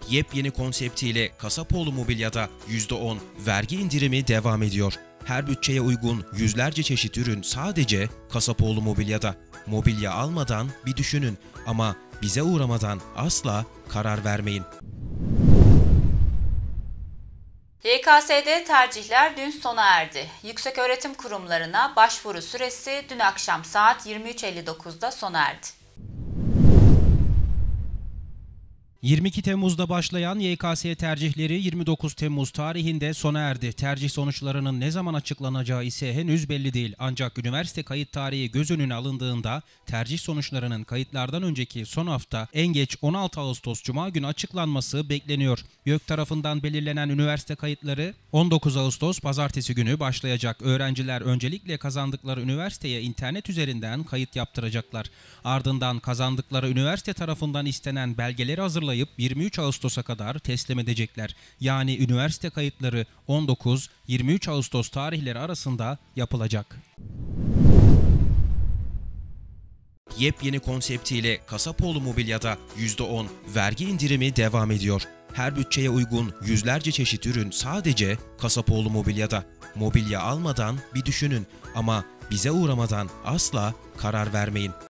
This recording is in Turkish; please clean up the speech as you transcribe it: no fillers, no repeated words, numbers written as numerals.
Yepyeni konseptiyle Kasapoğlu Mobilya'da %10 vergi indirimi devam ediyor. Her bütçeye uygun yüzlerce çeşit ürün sadece Kasapoğlu Mobilya'da. Mobilya almadan bir düşünün ama bize uğramadan asla karar vermeyin. YKS'de tercihler dün sona erdi. Yükseköğretim kurumlarına başvuru süresi dün akşam saat 23.59'da sona erdi. 22 Temmuz'da başlayan YKS tercihleri 29 Temmuz tarihinde sona erdi. Tercih sonuçlarının ne zaman açıklanacağı ise henüz belli değil. Ancak üniversite kayıt tarihi göz önüne alındığında tercih sonuçlarının kayıtlardan önceki son hafta en geç 16 Ağustos Cuma günü açıklanması bekleniyor. YÖK tarafından belirlenen üniversite kayıtları 19 Ağustos Pazartesi günü başlayacak. Öğrenciler öncelikle kazandıkları üniversiteye internet üzerinden kayıt yaptıracaklar. Ardından kazandıkları üniversite tarafından istenen belgeleri hazırlayıp 23 Ağustos'a kadar teslim edecekler. Yani üniversite kayıtları 19-23 Ağustos tarihleri arasında yapılacak. Yepyeni konseptiyle Kasapoğlu Mobilya'da %10 vergi indirimi devam ediyor. Her bütçeye uygun yüzlerce çeşit ürün sadece Kasapoğlu Mobilya'da. Mobilya almadan bir düşünün ama bize uğramadan asla karar vermeyin.